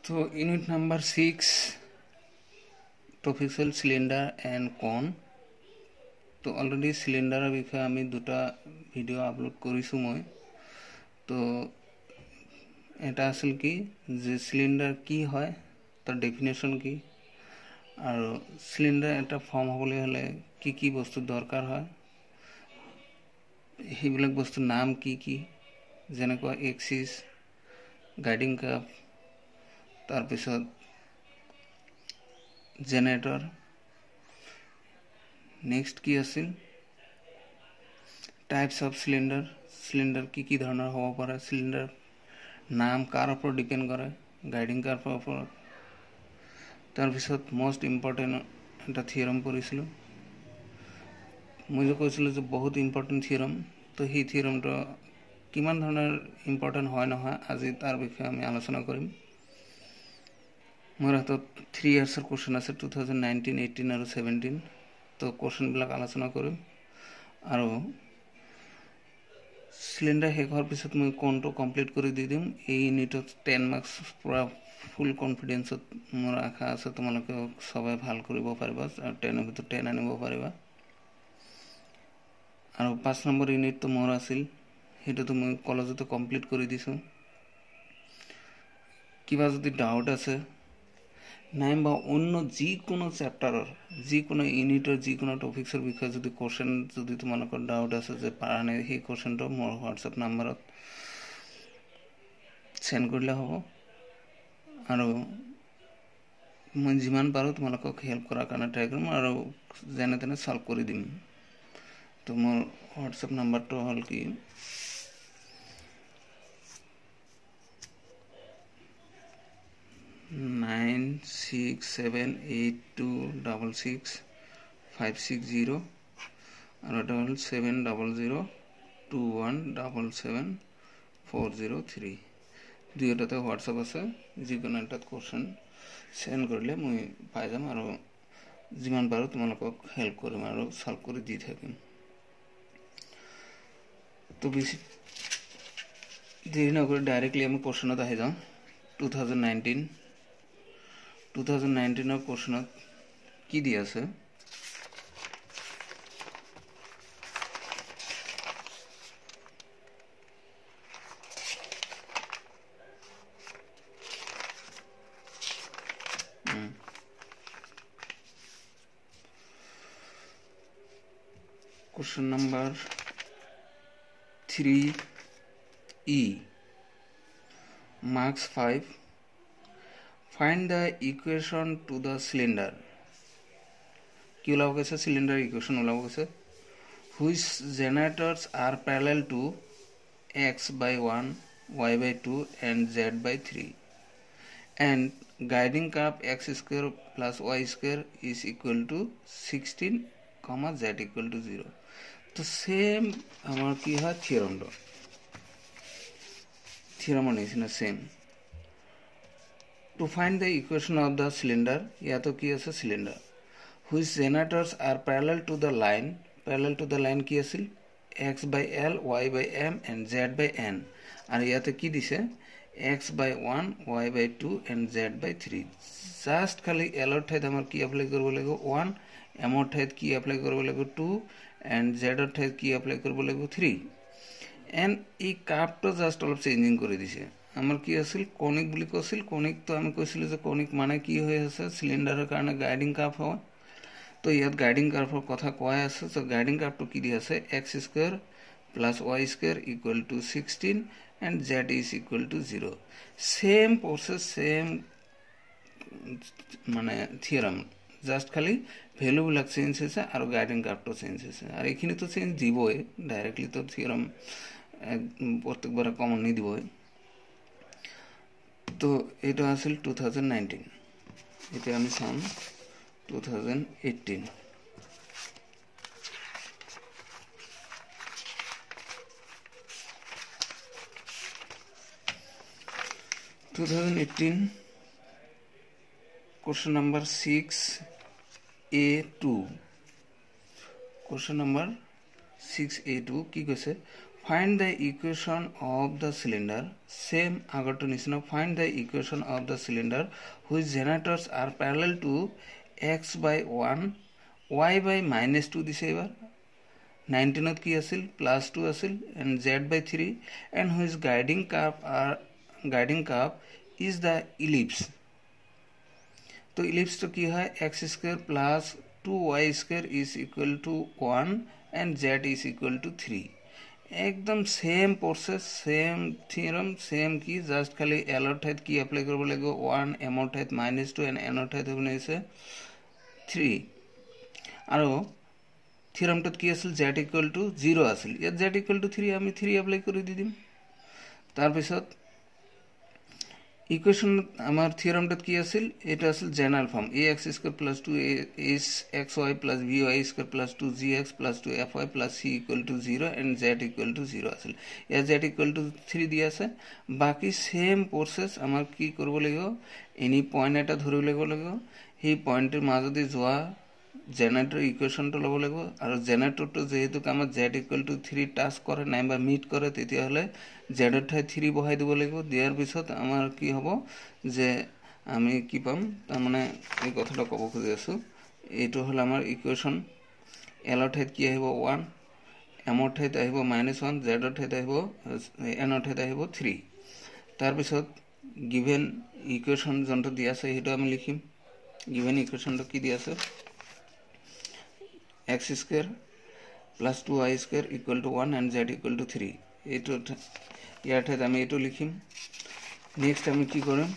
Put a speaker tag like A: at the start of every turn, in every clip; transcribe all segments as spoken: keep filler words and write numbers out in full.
A: So unit number six, টপিক্সেল cylinder and cone. তো already সিলিন্ডাৰৰ বিষয়ে আমি দুটা ভিডিও আপলোড কৰিছো মই। তো এটা আছিল কি যে সিলিন্ডার কি হয়, তাৰ ডেফিনেশন কি, আৰু সিলিন্ডার এটা ফর্ম হ'বলৈ হলে কি কি বস্তু দৰকাৰ হয়, সেইবিলাক বস্তুৰ নাম কি কি, যেনেকৈ এক্সিস, গাইডিং কাপ, তাৰপিছত জেনাৰেটৰ। নেক্সট কি আছিল টাইপস অফ সিলিন্ডার, সিলিন্ডার কি কি ধৰণৰ হ'ব পাৰে, সিলিন্ডার নাম কাৰ ওপৰত ডিপেন্ড কৰে, গাইডিং কাপৰ ওপৰত। তাৰপিছত মোস্ট ইম্পৰ্টেন্ট এটা থিয়ৰম পঢ়িছিলোঁ, মই যে কৈছিলোঁ যে বহুত ইম্পৰ্টেন্ট থিয়ৰম। তো সেই থিয়ৰমটো কিমান ধৰণৰ ইম্পৰ্টেন্ট হয় নহয় আজি তাৰ বিষয়ে আমি আলোচনা কৰিম। মোৰ হাতত থ্ৰী ইয়াৰ্ছৰ কুৱেশ্যন আছে, টু থাউজেণ্ড নাইনটিন এইটিন আৰু ছেভেণ্টিন। তো কুৱেশ্যনবিলাক আলোচনা কৰিম আৰু সিলিন্ডাৰ শেষ হোৱাৰ পিছত মই কোনটো কমপ্লিট কৰি দি দিম। এই ইউনিটত টেন মাৰ্কছ পুৰা ফুল কনফিডেন্সত মোৰ আশা আছে তোমালোকে সবাই ভাল কৰিব পাৰিবা আৰু টেনৰ ভিতৰত টেন আনিব পাৰিবা। আৰু পাঁচ নম্বৰ ইউনিটটো মোৰ আছিল, সেইটোতো মই কলেজতে কমপ্লিট কৰি দিছোঁ। কিবা যদি ডাউট আছে নাইবা অন্য যিকোনো চেপ্টাৰৰ যিকোনো ইউনিটৰ যিকোনো টপিক্সৰ বিষয়ে যদি কোৱেশ্যন যদি তোমালোকৰ ডাউট আছে যে পাৰা নাই, সেই কোৱেশ্যনটো মোৰ হোৱাটছএপ নাম্বাৰত সেন্ড কৰিলে হ'ব আৰু মই যিমান পাৰোঁ তোমালোকক হেল্প কৰাৰ কাৰণে ট্ৰাই কৰিম আৰু যেনে তেনে সলভ কৰি দিম। তো মোৰ হোৱাটছএপ নাম্বাৰটো হ'ল কি nine six seven eight two double six five six zero' আৰু এটা হ'ল seven double zero' two one double seven four zero' three. দুয়োটাতে হোৱাটছআপ আছে, যিকোনো এটাত কুৱেশ্যন সেন্ড কৰিলে মই পাই যাম আৰু যিমান পাৰোঁ তোমালোকক হেল্প কৰিম আৰু সলভ কৰি দি থাকিম। তো বেছি দেৰি নকৰি ডাইৰেক্টলি আমি কুৱেশ্যনত আহি যাওঁ। Two thousand nineteen two thousand নাইনটিনৰ কুৱেশ্যনত কি দি আছে, question number three E, marks five. Find the equation to the cylinder. কি ওলাব কৈছে, cylinder equation ওলাব কৈছে। Which generators are parallel to x by one, y by two and z by three, and guiding cup x square plus y square is equal to sixteen comma z equal to zero. তো same আমার কি হয় থিওরামটা থিওরামের নিচিনা same. To find the equation of the cylinder, ইয়াতো কি আছে cylinder, which generators are parallel to the line, parallel to the line কি আছিল x by l, y by m and z by n, আর ইয়াতে কি দিছে x by one, y by two and z by three। Just খালি l ৰ ঠাইত আমাৰ কি এপ্লাই কৰিব লাগিব one, m ৰ ঠাইত কি এপ্লাই কৰিব লাগিব two and z ৰ ঠাইত কি এপ্লাই কৰিব লাগিব three। এণ্ড এই কাপটো জাস্ট অলপ চেঞ্জিং কৰি দিছে। আমাৰ কি আছিল কনিক বুলি কৈছিল, কনিকটো আমি কৈছিলোঁ যে কনিক মানে কি হৈ আছে সিলিন্ডাৰৰ কাৰণে গাইডিং কাপ হয়। তো ইয়াত গাইডিং কাপৰ কথা কোৱাই আছে। তো গাইডিং কাপটো কি দি আছে x square plus y square equal to sixteen and z is equal to zero'. Same process, same মানে থিয়ৰাম, জাষ্ট খালি ভেলুবিলাক চেঞ্জ হৈছে আৰু গাইডিং কাপটো চেঞ্জ হৈছে। আৰু এইখিনিতো চেঞ্জ দিবই, ডাইৰেক্টলিতো থিয়ৰাম প্ৰত্যেকবাৰে কমন নিদিবই। তো এইটো আছিল টু থাউজেণ্ড নাইনটিন। এতিয়া আমি চাম two thousand eighteen. Two thousand eighteen question number six A two, question number six A two কি কৈছে find the equation of the cylinder. Same agar to nisna, find the equation of the cylinder whose generators are parallel to x by one, y by minus two this ever. nineteen ki asil plus two asil and z by three, and whose guiding curve are guiding curve is the ellipse. तो ellipse तो की है x square plus two y square is equal to one and z is equal to three. एकदम same process, same theorem, same की just खाली l ठाईत की apply करब লাগিব one, m ठाईत minus two and n ठाईत হবে আছে three. আৰু থিওরামটোত কি আছিল z equal to zero আছিল, ইয়াত z equal to three আমি three এপ্লাই কৰি দি দিম. তাৰ পিছত ইকুয়েশন আমার থিওরামটোত কি আছিল, এটা আছিল general form ax square plus two xy plus by square plus two gx plus two fy plus c equal to zero and z equal to zero আছিল. ইয়াত z equal to three দিয়া আছে. বাকি সেম প্রসেস আমার কি করব লাগিব, any point এটা ধরিব লাগিব, সেই পয়েন্টের মাজদি যোৱা জেনারেটর ইকুয়েশনটো লব লাগিব. আর জেনারেটরটো যেহেতু আমার z equal to three touch করে নাই বা মিট করে, তেতিয়া হলে z এর ঠাই three বহাই দিব লাগিব. দিয়ার পিছত আমার কি হব যে আমি কি পাম, তার মানে এই কথাটা কব খুঁজে আছো, এইটো হল আমার ইকুয়েশন. এল এর ঠাইত কি আহিব one, m এর ঠাইত আহিব minus one, z এর ঠাইত আহিব n এর ঠাইত আহিব three. তার পিছত গিভেন ইকুয়েশন যন্ত্র দিয়া আছে সেইটো আমি লিখিম. গিভেন ইকুয়েশনটো কি দিয়া আছে, x square plus two y square equal to one and z equal to three. এইটো ইয়াৰ ঠাইত আমি এইটো লিখিম. নেক্সট আমি কি কৰিম,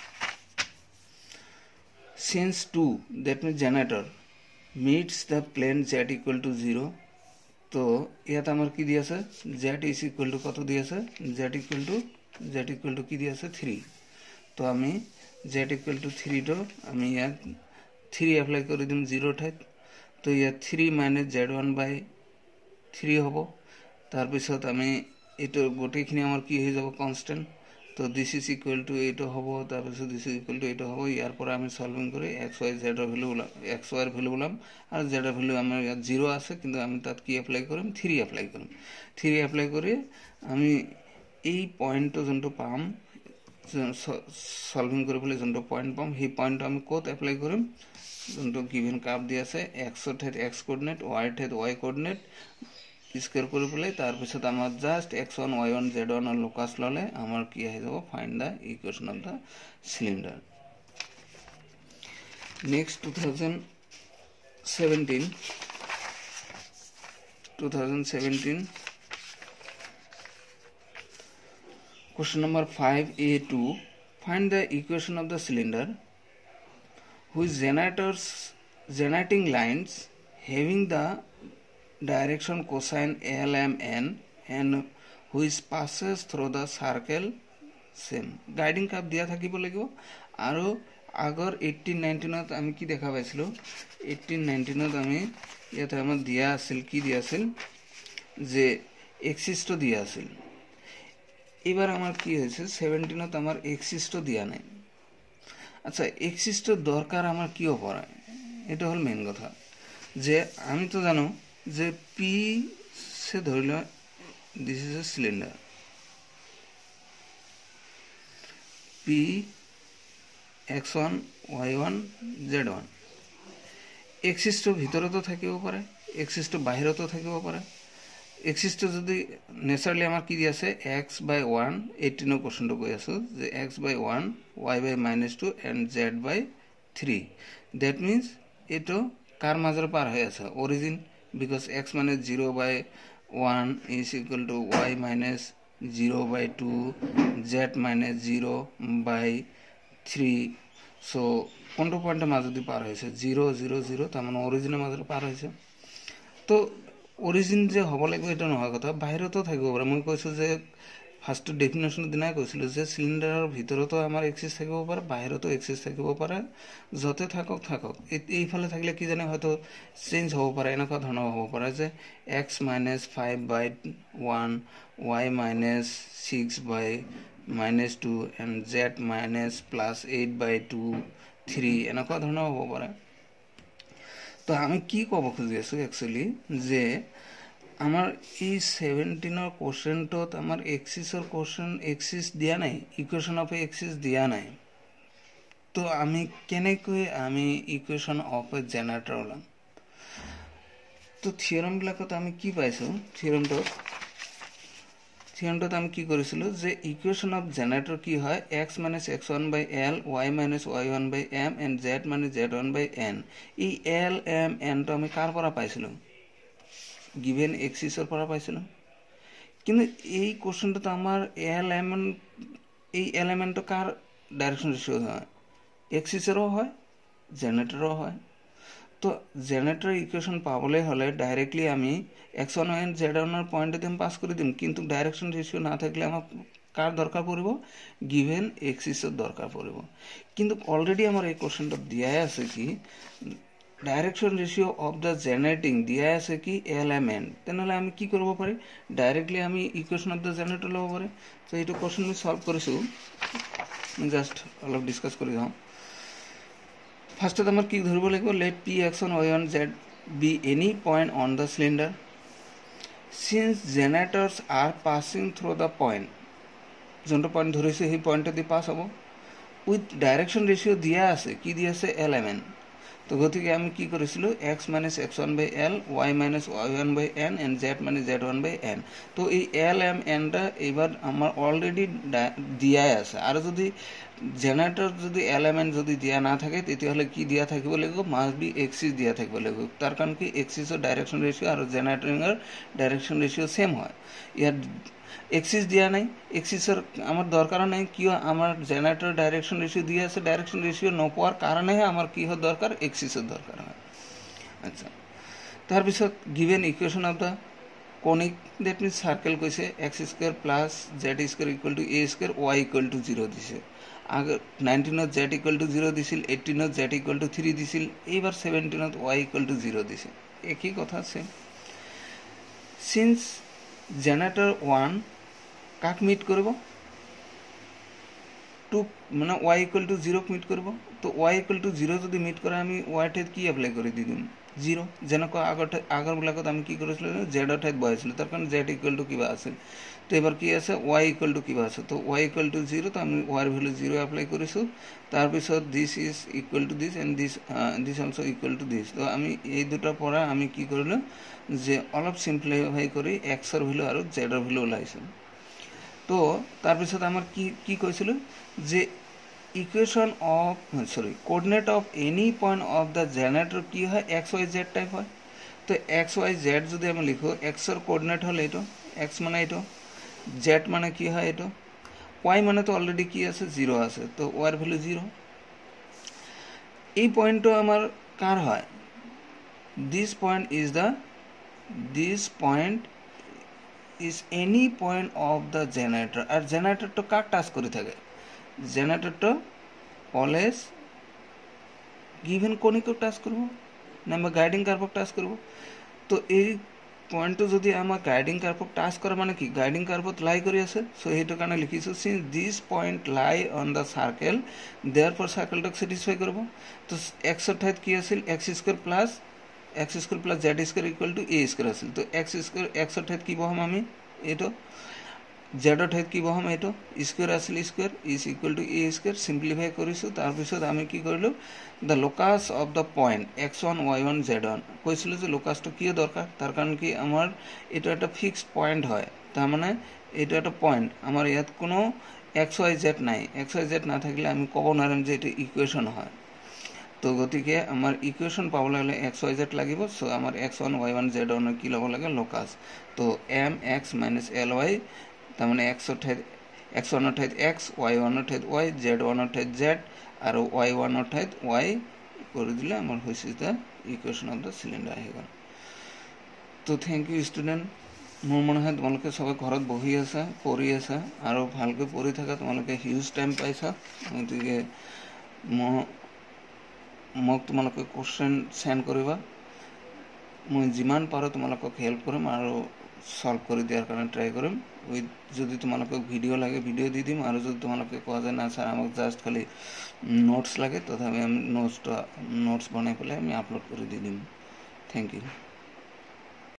A: since two, that means generator meets the plane z equal to zero, তো ইয়াত আমার কি দিয়া আছে z is equal to কত দিয়া আছে, z equal to z equal to কি দিয়া আছে three. তো আমি z equal to three তো আমি ইয়াত three এপ্লাই কৰি দিম zero ঠাইত. তো ইয়াত three minus z one by three হব. তার পিছত আমি এটো গোটেইখিনি আমার কি হয়ে যাব কনস্ট্যান্ট. তো দিস ইজ ইকুয়াল টু এইটো হব, তার পিছত দিস ইজ ইকুয়াল টু এইটো হব. ইয়ার পরে আমি সলভিং করে x y z এর ভ্যালু x y এর ভ্যালু বললাম, আর z এর ভ্যালু আমার ইয়াত জিরো আছে, কিন্তু আমি তাত কি এপ্লাই কৰিম three এপ্লাই কৰিম. three এপ্লাই কৰি আমি এই পয়েন্টটো যোনটো পাম, সলভিং কৰিবলৈ যোনটো পয়েন্ট পাম, সেই পয়েন্টটো আমি ক'ত এপ্লাই কৰিম, যোনটো গিভেন কার্ভ দি আছে x এর ঠাইত x কোঅর্ডিনেট, y এর ঠাইত y কোঅর্ডিনেট স্কয়ার কৰি পেলাই তাৰ পিছত আমাৰ just x one y one z one এর লোকাস ললে আমাৰ কি আহি যাব, find the equation of the cylinder. Next twenty seventeen twenty seventeen question number five A two, find the equation of the cylinder whose generators generating lines having the direction cosine L M N and which passes through the circle same. Guiding curve দিয়া থাকিব লাগিব. আৰু আগৰ eighteen nineteen ত আমি কি দেখা পাইছিলো, eighteen nineteen ত আমি ইয়াতে আমাৰ দিয়া আছিল, কি দিয়া আছিল যে এক্সিস তো দিয়া আছিল. এবাৰ আমাৰ কি হৈছে seventeen ত আমাৰ এক্সিস তো দিয়া নাই. আচ্ছা, এক্সিস তো দরকার আমার কিও পড়ে, এটা হল মেইন কথা. যে আমি তো জানো যে পি সে ধরিল this is a cylinder, P x one y one z one. এক্সিসটো ভিতৰতো থাকিব পাৰে, এক্সিসটো বাহিৰতো থাকিব পাৰে. এক্সিসটো যদি নেচাৰেলি আমাৰ কি দি আছে এক্স বাই ওৱান, এইটিনৰ কোৱেশ্যনটো কৈ আছো যে x by one, y by minus two and z by three. That means এইটো কাৰ মাজৰ পাৰ হৈ আছে, origin, because x minus zero' by one is equal to y minus zero' by two, z minus zero' by three. So' কোনটো পইণ্টৰ মাজেদি পাৰ হৈছে, জিৰ' জিৰ' জিৰ', তাৰমানে অৰিজিনৰ মাজেৰে পাৰ হৈছে. তো অরিজিন যে হব লাগিব এটা নহয় কথা, বাহিৰতো থাকিব পাৰে. মই কৈছো যে ফার্স্ট ডেফিনেশন দিনাই কৈছিলো যে সিলিন্ডাৰৰ ভিতৰতো আমাৰ এক্সিস থাকিব পাৰে, বাহিৰতো এক্সিস থাকিব পাৰে. যতে থাকক থাকক, এইফালে থাকিলে কি জানে হয়তো চেঞ্জ হ'ব পাৰে, এনেকুৱা ধৰণৰ হ'ব পাৰে যে x minus five by one, y minus six by minus two and z minus plus eight by two three, এনেকুৱা ধৰণৰ হ'ব পাৰে. তো আমি কি ক'ব খুজি আছো একচুৱেলি যে আমার এই সেভেন্টিনৰ কোশ্চেনটোত আমাৰ এক্সিছৰ কোশ্চেন এক্সিছ দিয়া নাই, ইকুৱেশ্যন অফ এক্সিছ দিয়া নাই। তো আমি কেনেকৈ আমি ইকুৱেশ্যন অফ এ জেনাৰেটৰ ওলাম? তো থিয়ৰমবিলাকত আমি কি পাইছোঁ? থিয়ৰমটোত থিয়ৰমটোত আমি কি কৰিছিলোঁ যে ইকুৱেশ্যন অফ জেনাৰেটৰ কি হয়, x minus x one by l, y minus y one by m and z minus z one by n. এই এল এম এনটো আমি কাৰ পৰা পাইছিলোঁ? গিভেন এক্সিছৰ পৰা পাইছিলোঁ। কিন্তু এই কোশ্চেনটোত আমাৰ এলেমেণ্ট এই এলিমেণ্টটো কাৰ ডাইৰেকশ্যন ৰেচিঅ' হয়? এক্সিছৰো হয়, জেনেৰেটৰো হয়। তো জেনেৰেটৰ ইকুৱেশ্যন পাবলৈ হ'লে ডাইৰেক্টলি আমি এক্স ওৱান এণ্ড জেড ওৱানৰ পইণ্টতে আমি পাছ কৰি দিম, কিন্তু ডাইৰেকশ্যন ৰেচিঅ' নাথাকিলে আমাক কাৰ দৰকাৰ পৰিব? গিভেন এক্সিছৰ দৰকাৰ পৰিব। কিন্তু অলৰেডি আমাৰ এই কোশ্চেনটোত দিয়াই আছে কি direction ratio' of the generating দিয়াই আছে কি এলিমেণ্ট। তেনেহ'লে আমি কি কৰিব পাৰি? ডাইৰেক্টলি আমি ইকুৱেশ্যন অফ দ্য জেনেৰেটৰ ল'ব পাৰি। তো এইটো কোশ্চেন আমি সলভ কৰিছোঁ, জাষ্ট অলপ ডিছকাছ কৰি যাওঁ। ফাৰ্ষ্টত আমাৰ কি ধৰিব লাগিব? Let P x one y one z be any point on the cylinder since generators are passing through the point. যোনটো পইণ্ট ধৰিছোঁ সেই পইণ্টেদি পাছ হ'ব উইথ ডাইৰেকশ্যন ৰেচিঅ' দিয়া আছে, কি দিয়া আছে? L m n. তো গতিকে আমি কি কৰিছিলোঁ? X minus x one by l, y minus y one by n and z minus z one by n. তো এই এল এম এনটা এইবাৰ আমাৰ অলৰেডি দিয়াই আছে। আৰু যদি জেনেৰেটৰ যদি এল এম এন যদি দিয়া নাথাকে তেতিয়াহ'লে কি দিয়া থাকিব লাগিব? মাষ্ট বি এক্সিছ দিয়া থাকিব লাগিব। তাৰ কাৰণ কি এক্সিছৰ ডাইৰেকশ্যন ৰেচিঅ' আৰু জেনেৰেটৰিঙৰ ডাইৰেকশ্যন ৰেচিঅ' ছেম হয়। ইয়াত এক্সিছ দিয়া নাই, এক্সিছৰ আমাৰ দৰকাৰ নাই, কিয়? আমাৰ জেনাৰেটৰ ডাইৰেকশ্যন ৰেচিঅ' দিয়া আছে। ডাইৰেকশ্যন ৰেচিঅ' নোপোৱাৰ কাৰণেহে আমাৰ কিহৰ দৰকাৰ? এক্সিছৰ দৰকাৰ হয়। আচ্ছা, তাৰপিছত given equation of the conic, that means circle কৈছে x square plus z square equal to a square, y equal to zero' দিছে। আগত নাইনটিনত জেড ইকুৱেল টু জিৰ' দিছিল, এইটিনত জেড ইকুৱেল টু থ্ৰী দিছিল, এইবাৰ ছেভেণ্টিনত ৱাই ইকুৱেল টু জিৰ' দিছে। একেই কথা আছে। চিন্স জেনাৰেটৰ ওৱান কাক মিট কৰিব? টু মানে ৱাই ইকুৱেল টু জিৰ'ক মিট কৰিব। তো ৱাই ইকুৱেল টু জিৰ' যদি মিট কৰে আমি ৱাই ঠাইত কি এপ্লাই কৰি দি দিম? জিৰ'। যেনেকুৱা আগৰ আগৰবিলাকত আমি কি কৰিছিলোঁ? জেডৰ ঠাইত বহাইছিলোঁ, তাৰ কাৰণে জেড ইকুৱেল টু কিবা আছিল। তো এবাৰ কি আছে? ৱাই ইকুৱেল টু কিবা আছে। তো ৱাই ইকুৱেল টু জিৰ', তো আমি ৱাইৰ ভেলু জিৰ' এপ্লাই কৰিছোঁ। তাৰপিছত this is equal to this and this this also' equal to this. তো আমি এই দুটাৰ পৰা আমি কি কৰিলোঁ যে অলপ চিম্প্লিফাই কৰি এক্সৰ ভেলু আৰু জেডৰ ভেলু ওলাইছোঁ। তো তাৰপিছত আমাৰ কি কি কৈছিলোঁ যে equation of sorry coordinate of any point of the generator কি হয়? এক্স ৱাই জেড টাইপ হয়। তো এক্স ৱাই জেড যদি আমি লিখোঁ, এক্সৰ কোঅৰ্ডিনেট হ'ল এইটো, এক্স মানে এইটো, জেড মানে কি হয়? এইটো, ৱাই মানেতো অলৰেডি কি আছে? জিৰ' আছে। তো ৱাইৰ ভেলু জিৰ'। এই পইণ্টটো আমাৰ কাৰ হয়? This point is the this point is any point of the generator. আৰু জেনাৰেটৰটো কাক টাচ কৰি থাকে? জেনাৰেটৰটো অলৱেজ গিভেন কনিকক টাচ কৰিব নাইবা গাইডিং কাৰ্ভক টাচ কৰিব। তো এই পইণ্টটো যদি আমাৰ গাইডিং কাৰ্ভক টাচ কৰে মানে কি? গাইডিং কাৰ্ভত লাই কৰি আছে। চ' সেইটো কাৰণে লিখিছোঁ since this point lie on the circle therefore চাৰ্কেলটোক ছেটিছফাই কৰিব। তো এক্সৰ ঠাইত কি আছিল? X square plus x square plus z square equal to a square আছিল। তো এক্স স্কুৱেৰ এক্সৰ ঠাইত কি বহাম আমি? এইটো। জেডৰ ঠাইত কি বহাম? এইটো। স্কুৱেৰ আছিল square, is equal to a square. Simplify কৰিছোঁ। তাৰপিছত আমি কি কৰিলোঁ? The locus of the point x one y one z one. কৈছিলোঁ যে লোকাছটো কিয় দৰকাৰ? তাৰ কাৰণ কি আমাৰ এইটো এটা ফিক্সড পইণ্ট হয়। তাৰমানে এইটো এটা পইণ্ট, আমাৰ ইয়াত কোনো এক্স ৱাই জেড নাই। এক্স ৱাই জেড নাথাকিলে আমি ক'ব নোৱাৰিম যে এইটো ইকুৱেশ্যন হয়। তো গতিকে আমাৰ ইকুৱেশ্যন পাবলৈ হ'লে এক্স ৱাই জেড লাগিব। চ' আমাৰ x one y one z ওৱানৰ কি ল'ব লাগে? লোকাছ। তো m x minus l y, তাৰমানে এক্সৰ ঠাইত এক্স ওৱানৰ ঠাইত এক্স, ৱাই ওৱানৰ ঠাইত ৱাই, জেড ওৱানৰ ঠাইত জেড আৰু ৱাই ওৱানৰ ঠাইত ৱাই কৰি দিলে আমাৰ হৈছে the equation of the cylinder আহি গ'ল। তো থেংক ইউ ষ্টুডেণ্ট। মোৰ মনে হয় তোমালোকে চবে ঘৰত বহি আছা, পঢ়ি আছা আৰু ভালকৈ পঢ়ি থাকা। তোমালোকে হিউজ টাইম পাইছা। গতিকে মই মোক তোমালোকে কুৱেশ্যন চেণ্ড কৰিবা। মই যিমান পাৰোঁ তোমালোকক হেল্প কৰিম আৰু সলভ কৰি দিয়াৰ কাৰণে ট্ৰাই কৰিম। উইথ যদি তোমালোকক ভিডিঅ' লাগে ভিডিঅ' দি দিম, আৰু যদি তোমালোকে কোৱা যে না ছাৰ আমাক জাষ্ট খালি নোটছ লাগে, তথাপি আমি নোটছটো নোটছ বনাই পেলাই আমি আপলোড কৰি দি দিম। Thank U.